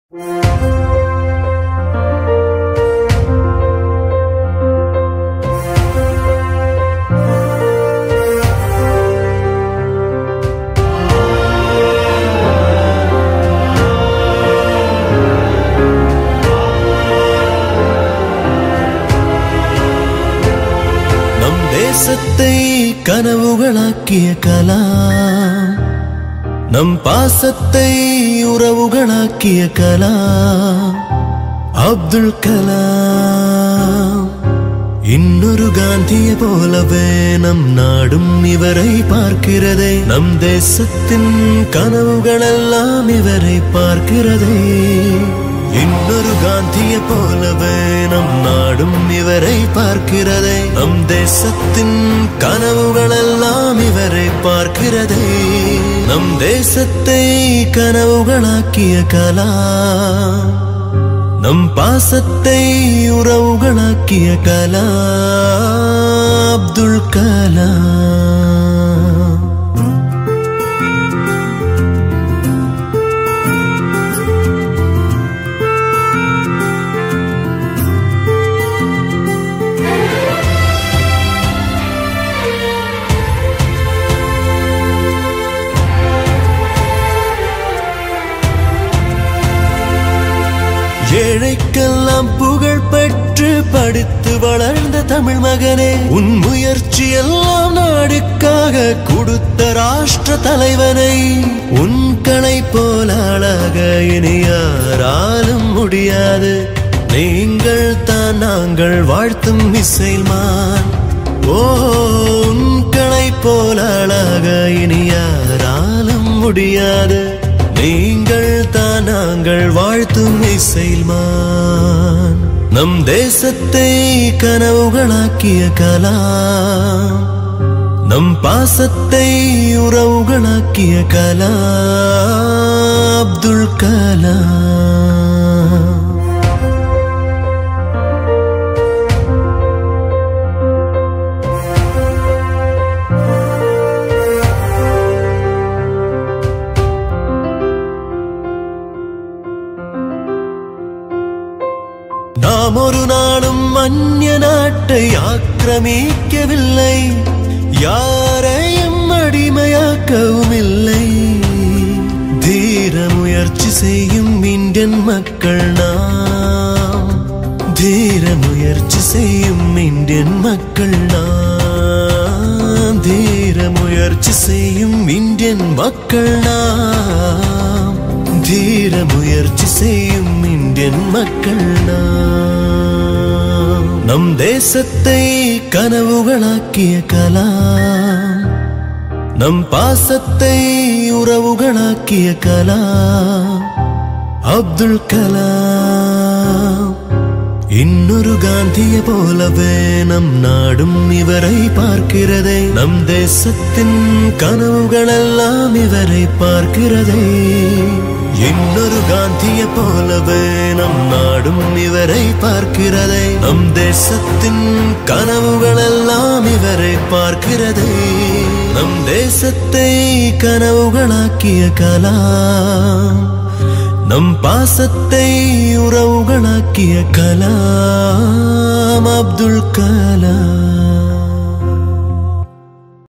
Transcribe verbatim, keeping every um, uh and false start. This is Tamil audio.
தேசத்தை கனவுகளாக்கிய கலாம், நம் பாசத்தை உறவுகளாக்கிய கலாம் அப்துல் கலாம். இன்னொரு காந்தியை போலவே நம் நாடும் இவரை பார்க்கிறதே. நம் தேசத்தின் கனவுகளெல்லாம் இவரை பார்க்கிறதே. இன்னொரு காந்தியை போலவே நம் நாடும் இவரை பார்க்கிறதே. நம் தேசத்தின் கனவுகளெல்லாம் இவரை பார்க்கிறதே. நம் தேசத்தை கனவுகளாக்கிய கலாம், நம் பாசத்தை உறவுகளாக்கிய கலாம் அப்துல் கலாம். ஏழைக்கெல்லாம் புகழ் பெற்று படித்து வளர்ந்த தமிழ் மகனே, உன் முயற்சி எல்லாம் நாடுக்காக கொடுத்த ராஷ்டிர தலைவனை. உன் கலை போல அழக இனி யாராலும் முடியாது. நீங்கள் தான் நாங்கள் வாழ்த்தும் இசைமான். ஓ, உன் கலை போல அழக இனி யாராலும் முடியாது. நீங்கள் தான் நாங்கள் வாழ்த்தும் இசைமான். நம் தேசத்தை கனவுகளாக்கிய கலாம், நம் பாசத்தை உறவுகளாக்கிய கலாம் அப்துல் கலாம். நாம் ஒரு நாளும் அந்நிய நாட்டை ஆக்கிரமிக்கவில்லை, யாரையும் அடிமையாக்கவும் இல்லை. தீர முயற்சி செய்யும் இந்தியன் மக்கள் நாம், தீர முயற்சி செய்யும் இந்தியன் மக்கள் நாம், தீர முயற்சி செய்யும் இந்தியன் மக்கள் நாம், தீர முயற்சி செய்யும் இந்தியன் மக்கள் நாம். நம் தேசத்தை கனவுகளாக்கிய கலாம், நம் பாசத்தை உறவுகளாக்கிய கலாம் அப்துல் கலாம். இன்னொரு காந்தியை போலவே நம் நாடும் இவரை பார்க்கிறதே. நம் தேசத்தின் கனவுகளெல்லாம் இவரை பார்க்கிறதே. இன்னொரு காந்தியை போலவே நம் நாடும் இவரை பார்க்கிறதே. நம் தேசத்தின் கனவுகளெல்லாம் இவரை பார்க்கிறதே. நம் தேசத்தை கனவுகளாக்கிய கலாம், நம் பாசத்தை உறவுகளாக்கிய கலாம் அப்துல் கலாம்.